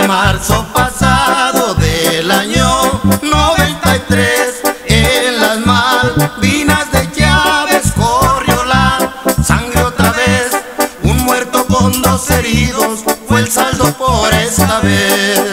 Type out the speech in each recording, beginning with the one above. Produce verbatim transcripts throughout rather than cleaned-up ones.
de marzo pasado del año noventa y tres, en las Malvinas de Chávez corrió la sangre otra vez. Un muerto con dos heridos fue el saldo por esta vez.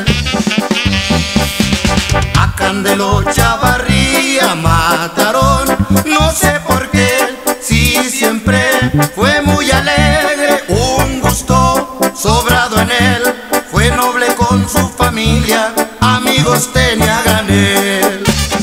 A Candelo Chavarría mataron, no sé por qué, si siempre fue muy alegre, un gusto sobrado en él. Fue noble con su familia, amigos tenía granel.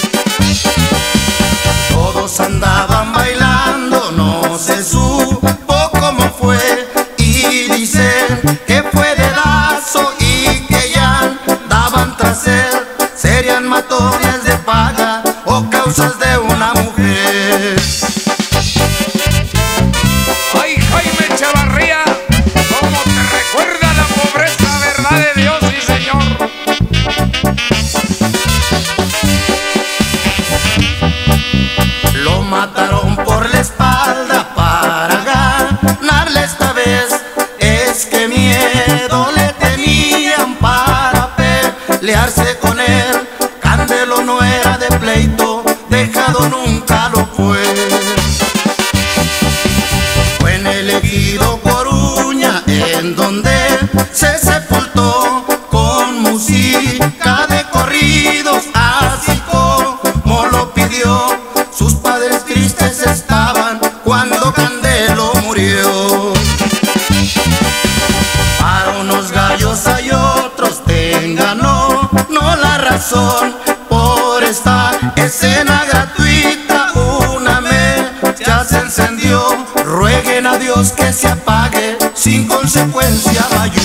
Todos andaban bailando, no se supo cómo fue, y dicen que fue dedazo y que ya daban tras él. Serían matones de paga o causas de una mujer. Ay, Jaime Chavarría, cómo te recuerda la pobreza, verdad de Dios, sí señor. Lo mataron por la espalda para ganarle esta vez. Es que miedo le tenían para pelearse con él. Candelo no era de pleito, dejado nunca lo fue. Fue en el ejido Coruña en donde se sepultó, con música de corridos, así como lo pidió. Sus padres tristes estaban cuando Candelo murió. Para unos gallos hay otros, tengan no, no la razón. Por esta escena gratuita una mecha se encendió. Rueguen a Dios que se apague sin consecuencia mayor.